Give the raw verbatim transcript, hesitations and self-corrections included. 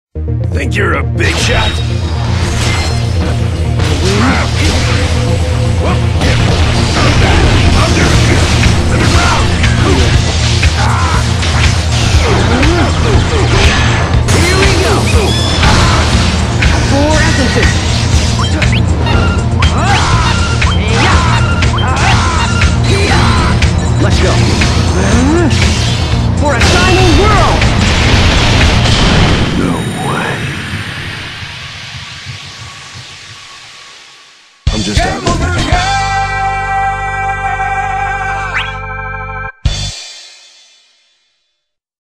Think you're a big shot? Here we go! Four essences! Let's go! For a shining world! No way. I'm just out.